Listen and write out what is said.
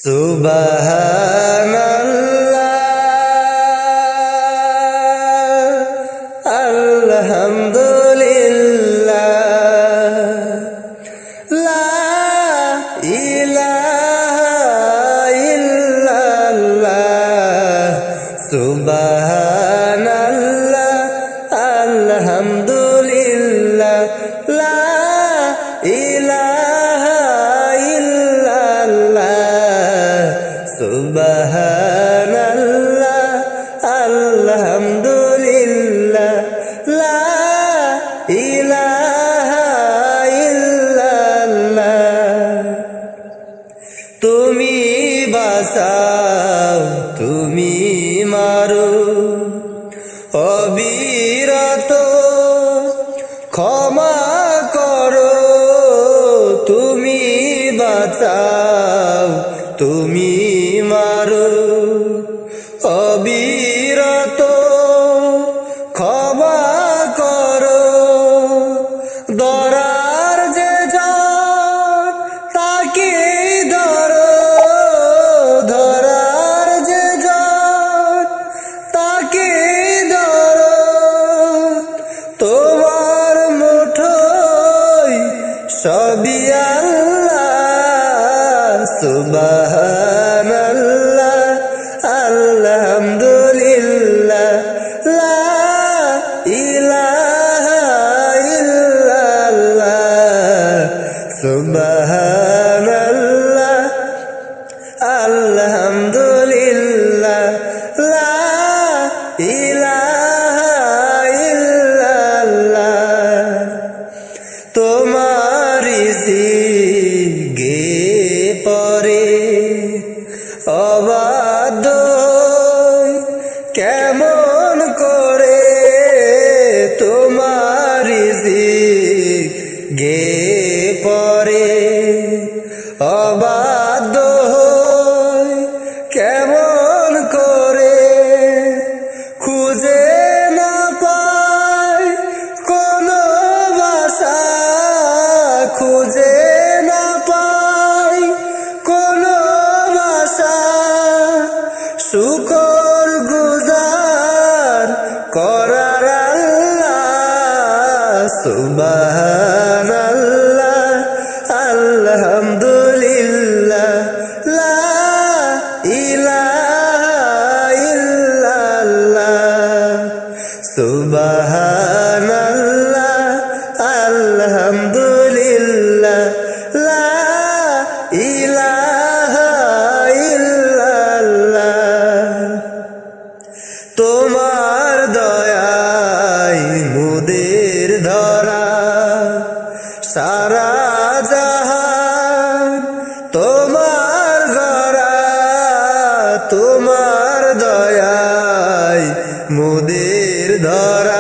সুবহানাল্লাহ আলহামদুলিল্লাহ লা ইলাহা ইল্লাল্লাহ সুবহানাল্লাহ আলহামদুলিল্লাহ লা ইলাহা সুবহানাল্লাহ আলহামদুলিল্লাহ লা ইলাহা ইল্লাল্লাহ তুমি বাঁচাও তুমি মারো অবিরত ক্ষমা করো তুমি বাঁচাও তুমি মারো অবিরত ক্ষমা করো দরার যে জন তাকে ধরো ধরার যে জন তাকে ধরো তোমার মুঠোয় সবই আল্লাহ সুবহানাল্লাহ আলহামদুলিল্লাহ লা ইলাহা ইল্লাল্লাহ সুবহানাল্লাহ আলহামদুলিল্লাহ লা ইলাহা ইল্লাল্লাহ তোমারি জিগে পরে অবাধ্য কেমন করে তোমারি জিগে পরে অবাধ্য কেমন করে খুঁজে না পায় কোনো ভাষা খুঁজে না পায় কোনো ভাষা শুকর গুজার করার আল্লাহ সুবহানাল্লাহ আলহামদুলিল্লাহ লা ইলাহা ইল্লাল্লাহ সুবহানাল্লাহ আলহামদুলিল্লাহ লা ইলাহা ইল্লাল্লাহ তোমার দয়ায় মুদের ধরা সারা জাহান তোমার গড়া তোমার দয়ায় মুদের ধরা